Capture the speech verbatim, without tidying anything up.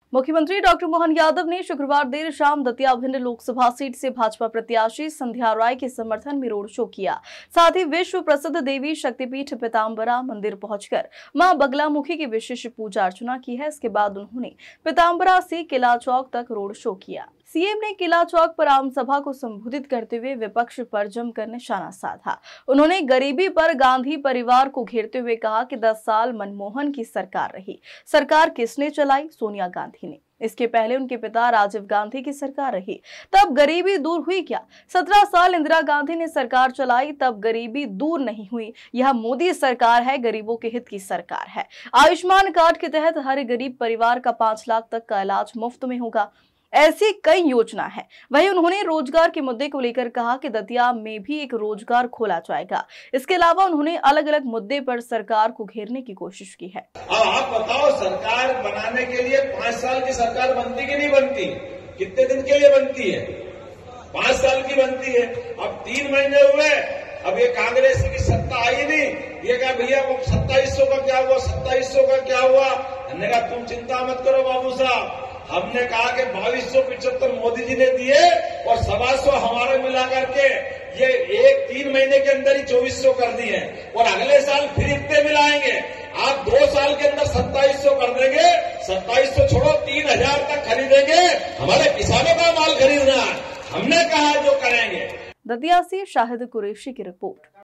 मुख्यमंत्री डॉक्टर मोहन यादव ने शुक्रवार देर शाम दतिया भिंड लोकसभा सीट से भाजपा प्रत्याशी संध्या राय के समर्थन में रोड शो किया। साथ ही विश्व प्रसिद्ध देवी शक्तिपीठ पीताम्बरा मंदिर पहुंचकर मां बगलामुखी की विशेष पूजा अर्चना की है। इसके बाद उन्होंने पीताम्बरा से किला चौक तक रोड शो किया। सीएम ने किला चौक पर आम सभा को संबोधित करते हुए विपक्ष पर जमकर निशाना साधा। उन्होंने गरीबी पर गांधी परिवार को घेरते हुए कहा कि दस साल मनमोहन की सरकार रही। सरकार किसने चलाई? सोनिया गांधी ने। इसके पहले उनके पिता राजीव गांधी की सरकार रही, तब गरीबी दूर हुई क्या? सत्रह साल इंदिरा गांधी ने सरकार चलाई, तब गरीबी दूर नहीं हुई। यह मोदी सरकार है, गरीबों के हित की सरकार है। आयुष्मान कार्ड के तहत हर गरीब परिवार का पांच लाख तक का इलाज मुफ्त में होगा। ऐसी कई योजना है। वहीं उन्होंने रोजगार के मुद्दे को लेकर कहा कि दतिया में भी एक रोजगार खोला जाएगा। इसके अलावा उन्होंने अलग अलग मुद्दे पर सरकार को घेरने की कोशिश की है। अब आप बताओ, सरकार बनाने के लिए पांच साल की सरकार बनती कि नहीं बनती? कितने दिन के लिए बनती है? पांच साल की बनती है। अब तीन महीने हुए, अब ये कांग्रेस की सत्ता आई नहीं। ये कहा भैया वो सत्ताईस सौ का क्या हुआ, सत्ताईस सौ का क्या हुआ? हमने कहा तुम चिंता मत करो बाबू साहब, हमने कहा कि बाईस सौ पिछहत्तर मोदी जी ने दिए और सवा सौ हमारे मिला करके ये एक तीन महीने के अंदर ही चौबीस सौ कर दिए और अगले साल फिर इतने मिलाएंगे। आप दो साल के अंदर सत्ताईस सौ कर देंगे। सत्ताईस सौ छोड़ो, तीन हजार तक खरीदेंगे। हमारे किसानों का माल खरीदना है, हमने कहा जो करेंगे। दतिया से शाहिद कुरैशी की रिपोर्ट।